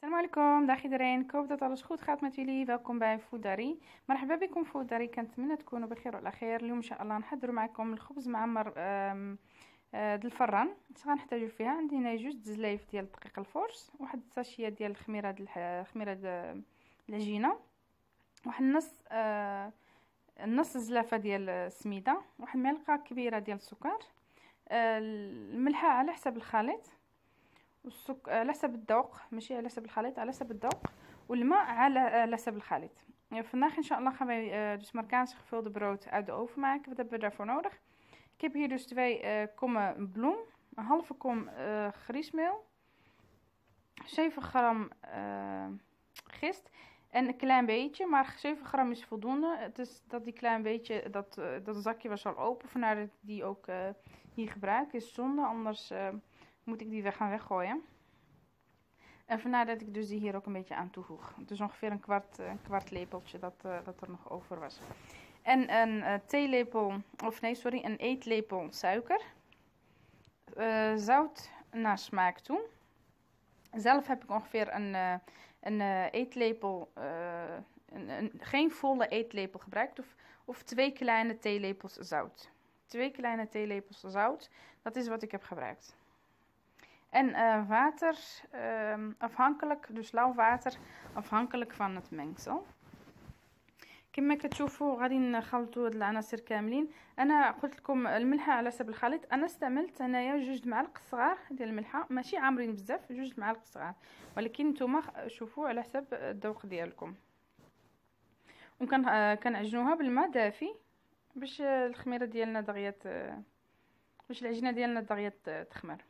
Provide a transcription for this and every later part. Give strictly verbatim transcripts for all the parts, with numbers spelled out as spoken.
السلام عليكم. dag iedereen. Ik hoop dat alles goed gaat met jullie. welkom bij Food Diary. مرحبا بكم في Food Diary. كنتمنى تكونوا بخير وعلى خير. اليوم ان شاء الله نحضر معكم الخبز معمر آم، آه، د الفران. اش غنحتاجو فيها؟ عندي هنا جوج زلايف ديال الدقيق الفورس، واحد الساشيه ديال الخميره د الح- خميره د العجينه، واحد النص آه، نص زلافه ديال السميده، واحد معلقه كبيره ديال السكر، آه، الملحه على حسب الخليط، والسك... على حسب الذوق، ماشي على حسب الخليط، على حسب الذوق، والماء على على حسب الخليط. Vandaag inshallah gaan wij uh, dus Marokkaans gevulde brood uit de oven maken. Wat hebben we daarvoor nodig? Ik heb hier dus twee uh, kommen bloem, een halve kom uh, griesmeel, zeven gram uh, gist en een klein beetje, maar zeven gram is voldoende. Het is dat die klein beetje, dat, uh, dat zakje was al open, vandaar dat ik die ook uh, hier gebruik. Is zonde, anders uh, moet ik die weer gaan weggooien. En vandaar dat ik dus die hier ook een beetje aan toevoeg. Dus ongeveer een kwart, een kwart lepeltje dat, uh, dat er nog over was. En een uh, theelepel, of nee sorry, een eetlepel suiker. Uh, zout naar smaak toe. Zelf heb ik ongeveer een, uh, een uh, eetlepel, uh, een, een, geen volle eetlepel gebruikt. Of, of twee kleine theelepels zout. Twee kleine theelepels zout, dat is wat ik heb gebruikt. En uh, water, uh, afhankelijk, dus lauw water, afhankelijk van het mengsel. كما كتشوفوا غادي نخلطوا هاد العناصر كاملين. انا قلت لكم الملحه على حسب الخليط، انا استعملت هنايا جوج معالق صغار ديال الملحه، ماشي عامرين بزاف، جوج معالق صغار، ولكن نتوما شوفوا على حسب الذوق ديالكم. وكان uh, كنعجنوها بالماء دافي باش الخميره ديالنا دغيا باش العجينه ديالنا دغيا تخمر.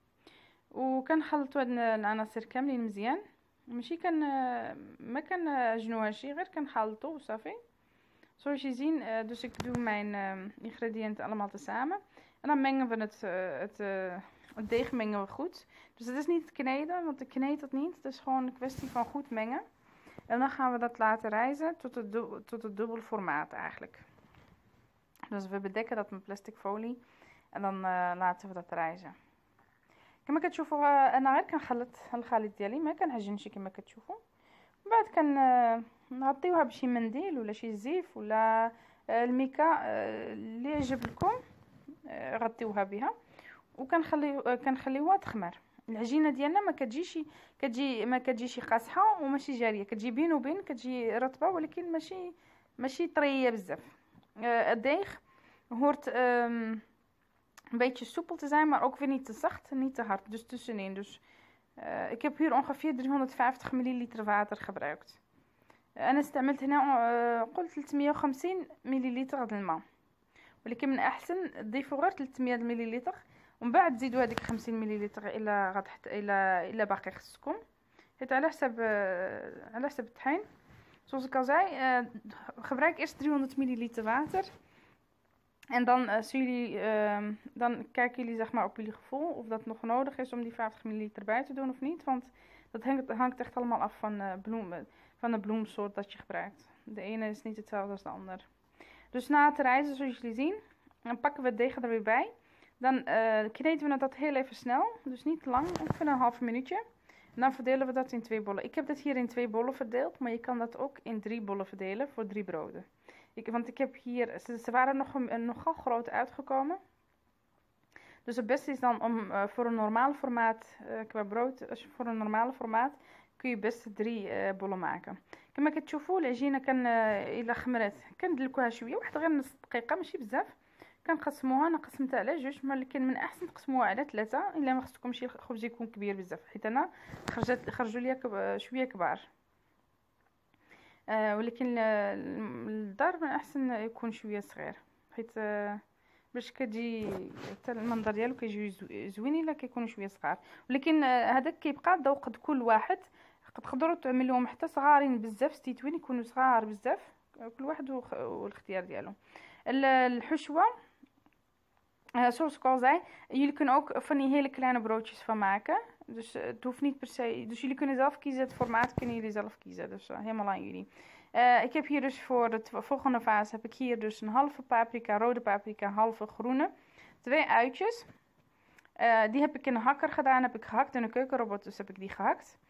وكنخلطوا هاد العناصر كاملين مزيان، ماشي كان ما كنعجنوهاش، غير كنخلطوا وصافي. Zoals je ziet, uh, dus ik doe mijn uh, ingrediënten allemaal tezamen. En dan mengen we het, uh, het, uh, het deeg mengen we goed. Dus het is niet het kneden, want ik kneed het niet. Het is gewoon een kwestie van goed mengen. En dan gaan we dat laten rijzen tot het, tot het dubbel formaat eigenlijk. Dus we bedekken dat met plastic folie en dan uh, laten we dat rijzen. كما كتشوفوا انا غير كنخلط الخليط ديالي، ما كنعجنش كما كتشوفوا. من بعد كنغطيوها بشي منديل ولا شي زيف ولا الميكا اللي يعجب لكم، غطيوها بها وكنخليو كنخليوها تخمر. العجينه ديالنا ما كتجيش كتجي ما كتجيش قاصحه وماشي جاريه، كتجي بين وبين، كتجي رطبه ولكن ماشي ماشي طريه بزاف. الديخ hoort um, een beetje soepel te zijn, maar ook weer niet te zacht en niet te hard, dus tussenin. Dus uh, ik heb hier ongeveer driehonderdvijftig milliliter water gebruikt. انا استعملت هنا قلت ثلاثمية وخمسين مليلتر د الماء، ولكن من احسن تضيفوا غير ثلاثمية مليلتر ومن بعد تزيدوا هذيك خمسين مليلتر الا غتحت الا الا باقي خصكم، حيت على حسب على حسب الطحين. Zoals ik al zei, uh, gebruik eerst driehonderd milliliter water. En dan, uh, jullie, uh, dan kijken jullie zeg maar op jullie gevoel of dat nog nodig is om die vijftig milliliter bij te doen of niet. Want dat hangt, hangt echt allemaal af van, uh, bloemen, van de bloemsoort dat je gebruikt. De ene is niet hetzelfde als de ander. Dus na het rijzen, zoals jullie zien, dan pakken we het deeg er weer bij. Dan uh, kneden we dat heel even snel, dus niet te lang, ongeveer een half minuutje. En dan verdelen we dat in twee bollen. Ik heb dat hier in twee bollen verdeeld, maar je kan dat ook in drie bollen verdelen voor drie broden. Ik, want ik heb hier, ze, ze waren nog een, nogal groot uitgekomen. Dus het beste is dan om uh, voor een normaal formaat, uh, qua brood, als je voor een normale formaat, kun je best drie uh, bollen maken. كما كتشوفوا العجينه كان الا خمرات كندلكوها شويه، واحد غير نص دقيقه ماشي بزاف. كنقسموها، انا قسمتها على جوج، ولكن من احسن تقسموها على ثلاثه الا ما خصكمش الخبز يكون كبير بزاف، حيت انا خرجت خرجوا ليا شويه كبار. آه ولكن الدار من احسن يكون شويه صغير، حيت آه باش كتجي حتى المنظر ديالو كيجيو زوينين الا كيكونوا شويه صغار. ولكن آه هذاك كيبقى ذوق كل واحد، تقدروا تعملوهم حتى صغارين بزاف ستيتوين يكونوا صغار بزاف، كل واحد والاختيار ديالو. الحشوه zoals ik al zei, jullie kunnen ook van die hele kleine broodjes van maken. Dus uh, het hoeft niet per se. Dus jullie kunnen zelf kiezen, het formaat kunnen jullie zelf kiezen. Dus uh, helemaal aan jullie. Uh, ik heb hier dus voor de volgende fase heb ik hier dus een halve paprika, rode paprika, halve groene. Twee uitjes. Uh, die heb ik in een hakker gedaan, heb ik gehakt in een keukenrobot, dus heb ik die gehakt.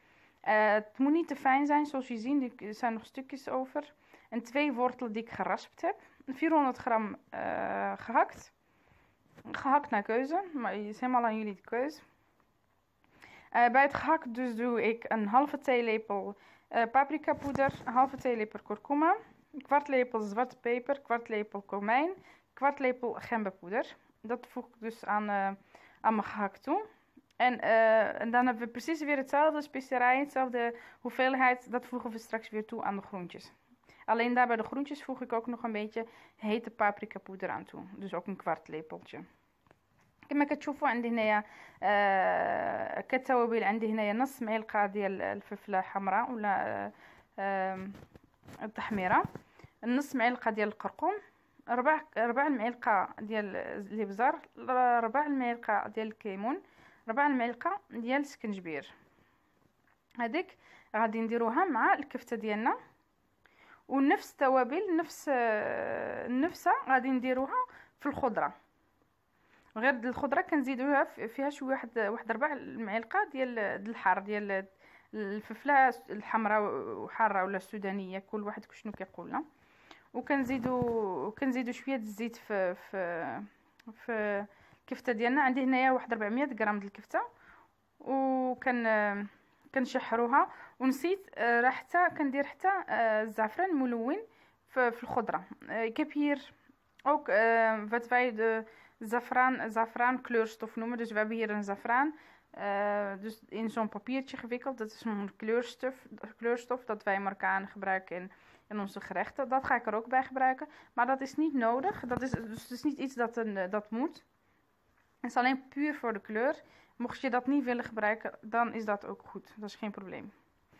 Uh, het moet niet te fijn zijn, zoals je ziet, er zijn nog stukjes over. En twee wortelen die ik geraspt heb. vierhonderd gram uh, gehakt. Gehakt naar keuze, maar het is helemaal aan jullie de keuze. Uh, bij het gehakt dus doe ik een halve theelepel uh, paprika poeder, een halve theelepel kurkuma, een kwart lepel zwarte peper, een kwart lepel komijn, een kwart lepel gemberpoeder. Dat voeg ik dus aan, uh, aan mijn gehakt toe. En, uh, en dan hebben we precies weer hetzelfde specerij, hetzelfde hoeveelheid. Dat voegen we straks weer toe aan de groentjes. Alleen daar bij de groentjes voeg ik ook nog een beetje hete paprika poeder aan toe. Dus ook een kwart lepeltje. كما كتشوفوا عندي هنايا آه كالتوابل عندي هنايا نص معلقه ديال الفلفله حمراء ولا آه التحميره، نص معلقه ديال القرقم، ربع ربع المعلقه ديال الابزار، ربع المعلقه ديال الكمون، ربع المعلقه ديال السكنجبير. هذيك غادي نديروها مع الكفته ديالنا، ونفس التوابل نفس النفسه غادي نديروها في الخضره. غير الخضره كنزيدوها فيها شويه واحد واحد ربع المعلقه ديال الحار ديال الفلفله الحمراء وحاره ولا السودانيه، كل واحد شنو كيقولنا. وكنزيدو كنزيدو شويه الزيت في في في الكفته ديالنا. عندي هنايا واحد أربعمية غرام ديال الكفته، وكن كنشحروها. ونسيت راه حتى كندير حتى الزعفران الملون في الخضره كبير ook uh, wat wij de zafraan, zafraan kleurstof noemen. Dus we hebben hier een zafraan, uh, dus in zo'n papiertje gewikkeld. Dat is een kleurstof, kleurstof dat wij Marokkanen gebruiken in, in onze gerechten. Dat ga ik er ook bij gebruiken, maar dat is niet nodig. Dat is, dus het is niet iets dat, een, dat moet. Het is alleen puur voor de kleur. Mocht je dat niet willen gebruiken, dan is dat ook goed. Dat is geen probleem.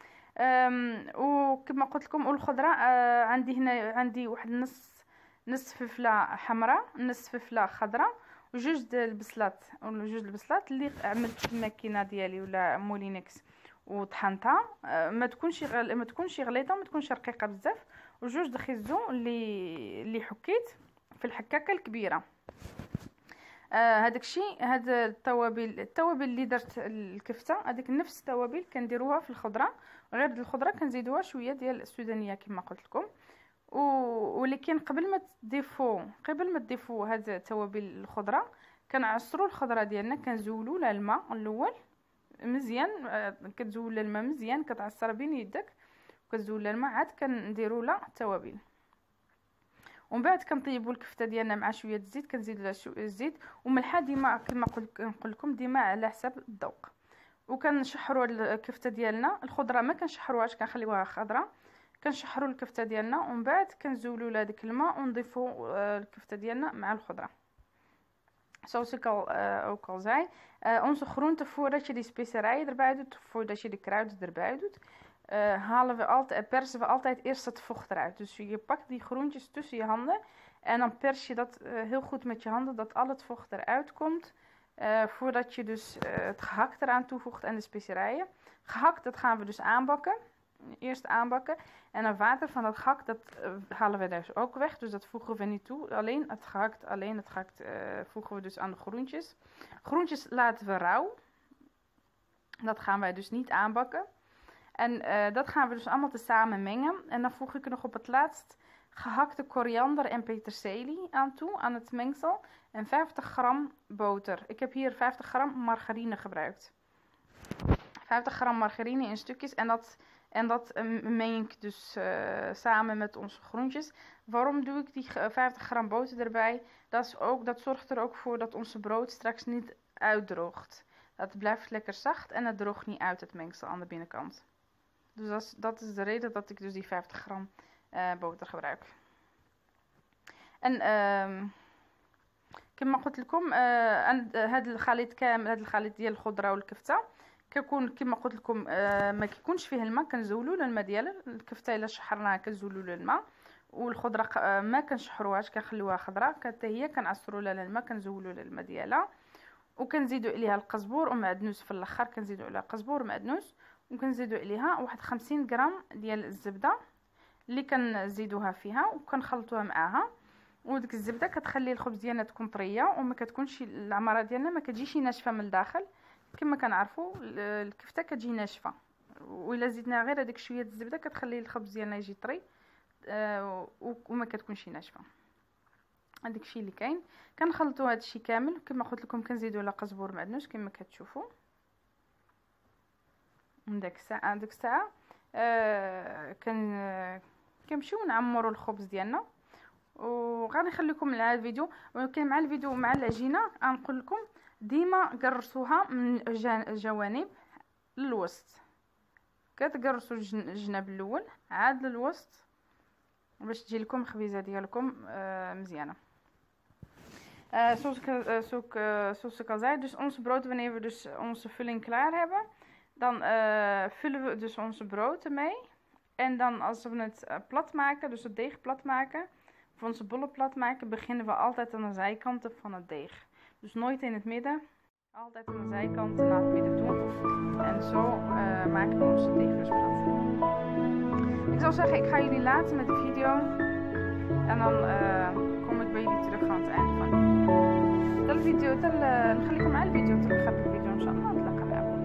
وكما قلت لكم الخضره عندي هنا عندي واحد نص نص فلفله حمراء، نص فلفله خضراء، وجوج د البصلات ولا جوج البصلات اللي عملت في الماكينه ديالي ولا مولينكس وطحنتها. ما تكونش غل... ما تكونش غليظه، ما تكونش رقيقه بزاف. وجوج د خيزو اللي اللي حكيت في الحكاكه الكبيره. آه هذاك الشيء، هاد التوابل التوابل اللي درت الكفته هذيك نفس التوابل كنديروها في الخضره، غير الخضره كنزيدوها شويه ديال السودانيه كما قلت لكم. ولكن قبل ما تضيفوا قبل ما تضيفوا هاد التوابل الخضره كنعصروا الخضره ديالنا، كنزولوا لها الماء الاول مزيان. كتزول الماء مزيان، كتعصر بين يدك وكتزول الماء، عاد كنديروا لها التوابل. ومن بعد كنطيبوا الكفته ديالنا مع شويه الزيت، كنزيدوا لها شويه الزيت وملحه ديما كما قلت نقول لكم ديما على حساب الذوق. وكنشحروا الكفته ديالنا. الخضره ما كنشحروهاش، كنخليوها خضراء. كنشحروا الكفته ديالنا ومن بعد كنزولوا لها داك الماء ونضيفوا الكفته ديالنا مع الخضره. Zoals ik al, uh, ook al zei, uh, onze groenten, voordat je die specerijen erbij doet, voordat je de kruiden erbij doet, uh, halen we altijd, persen we altijd eerst het vocht eruit. Dus je pakt die groentjes tussen je handen en dan pers je dat uh, heel goed met je handen, dat al het vocht eruit komt, uh, voordat je dus uh, het gehakt eraan toevoegt en de specerijen. Gehakt, dat gaan we dus aanbakken. Eerst aanbakken. En het water van dat gehakt, dat uh, halen we dus ook weg. Dus dat voegen we niet toe. Alleen het gehakt, alleen het gehakt uh, voegen we dus aan de groentjes. Groentjes laten we rauw. Dat gaan wij dus niet aanbakken. En uh, dat gaan we dus allemaal tezamen mengen. En dan voeg ik er nog op het laatst gehakte koriander en peterselie aan toe, aan het mengsel. En vijftig gram boter. Ik heb hier vijftig gram margarine gebruikt. vijftig gram margarine in stukjes. En dat... En dat uh, meng ik dus uh, samen met onze groentjes. Waarom doe ik die vijftig gram boter erbij? Dat, is ook, dat zorgt er ook voor dat onze brood straks niet uitdroogt. Dat blijft lekker zacht en het droogt niet uit, het mengsel aan de binnenkant. Dus dat is, dat is de reden dat ik dus die vijftig gram uh, boter gebruik. En كما قلت لكم هذا الخليط كامل، هذا الخليط ديال الخضره والكفته كيكون كما قلت لكم آه ما كيكونش فيه الماء. كنزولوا الماء ديال الكفته الا شحرناها كنزولوا الماء. والخضره آه ما كنشحروهاش، كنخليوها خضراء حتى هي كنعصروا لها الماء، كنزولوا الماء ديالها وكنزيدوا عليها القزبور ومعدنوس. في الاخر كنزيدوا عليها قزبور ومعدنوس وكنزيدوا عليها واحد خمسين غرام ديال الزبده اللي كنزيدوها فيها وكنخلطوها معاها. وديك الزبده كتخلي الخبز ديالنا تكون طريه وما كتكونش العماره ديالنا ما كتجيش ناشفه من الداخل. كما كنعرفوا الكفته كتجي ناشفه وإلا زدنا غير هذيك شويه الزبده كتخلي الخبز ديالنا يجي طري آه وما كتكونش ناشفه. هذاك الشيء اللي كاين. كنخلطوا هذا الشيء كامل كما قلت لكم. كنزيدوا لا قزبور معدنوس كما كتشوفوا. من داك الساعه ديك الساعه آه كن آه كنمشيو نعمروا الخبز ديالنا. وغادي نخليكم مع الفيديو، ولكن مع الفيديو مع العجينه غنقول لكم ديما قرصوها من الجوانب للوسط. كتقرصوا الجناب الاول عاد للوسط باش تجي لكم الخبيزه ديالكم آه مزيانه. Uh, zoals ik, uh, zo ik, uh, zoals ik al zei, dus onze brood, wanneer we dus onze vulling klaar hebben, dan uh, vullen we dus onze brood ermee. En dan als we het uh, plat maken, dus het deeg plat maken, of onze bollen plat maken, beginnen we altijd aan de zijkanten van het deeg. Dus nooit in het midden, altijd aan de zijkanten naar het midden toe. En zo uh, maken we onze deeg dus plat. Ik zou zeggen, ik ga jullie laten met de video. En dan uh, kom ik bij jullie terug aan het einde van de video. ده الفيديو ده نخليكم مع الفيديو حتى الاخر الفيديو ان شاء الله. نتلاقى معكم.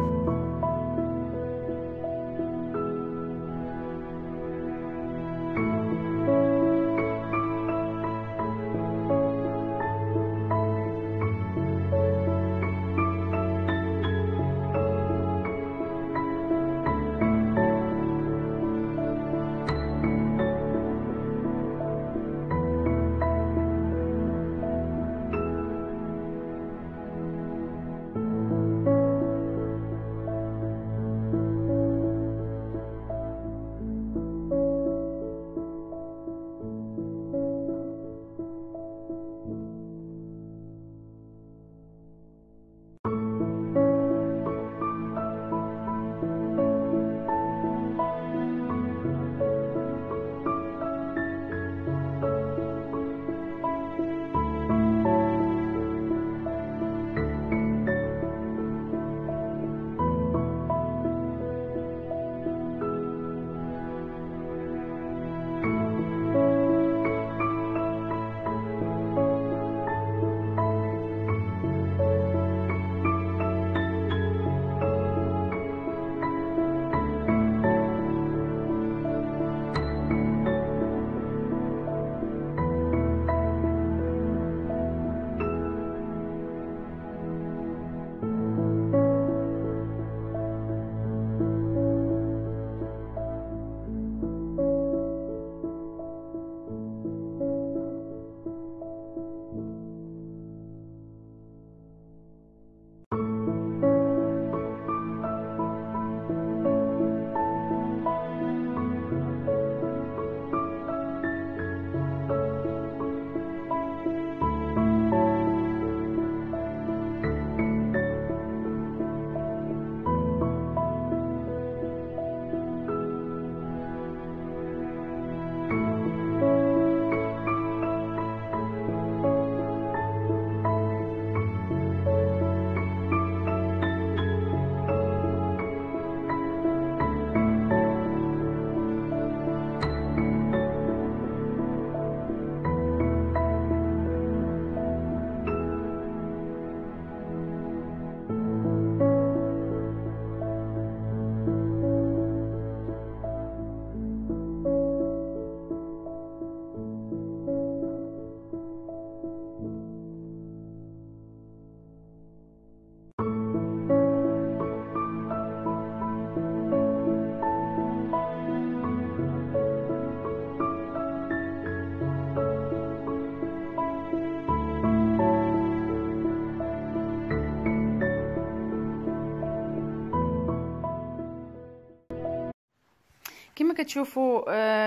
كما كتشوفوا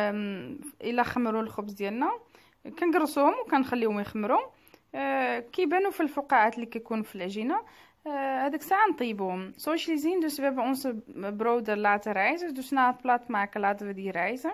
الا خمروا الخبز ديالنا كنقرصوهم وكنخليوهم يخمروا كيبانوا في الفقاعات اللي كيكونوا في العجينه. هذيك الساعه نطيبوهم. Zoals jullie zien, dus we hebben onze broden laten rijzen. Dus na het plat maken laten we die rijzen.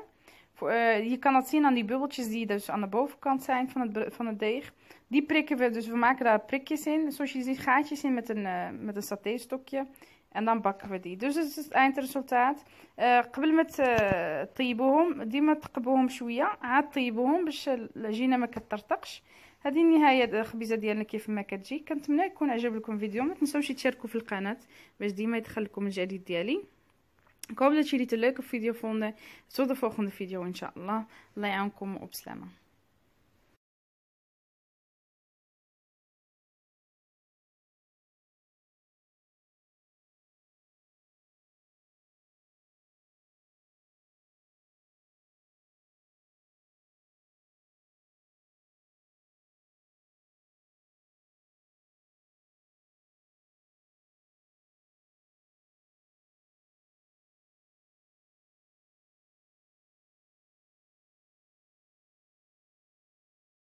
Je kan het zien aan die bubbeltjes die dus aan de bovenkant zijn van het, van het deeg. Die prikken we, dus we maken daar prikjes in. Zoals je ziet, gaatjes in met een, uh, met een satéstokje. En dan bakken we die. Dus dat is het eindresultaat. قبل ما تطيبوهم ديما تقبوهم شويه عاد طيبوهم باش العجينه ما كترتقش. هذه النهايه الخبيزه ديالنا كيف ما كتجي. كنتمنى يكون عجب لكم الفيديو. ما تنساوش تشاركوا في القناه باش ديما يدخل لكم الجديد ديالي. Ik hoop dat jullie het een leuke video vonden. Tot de volgende video inshallah. Allah يعاونكم وبسلامة.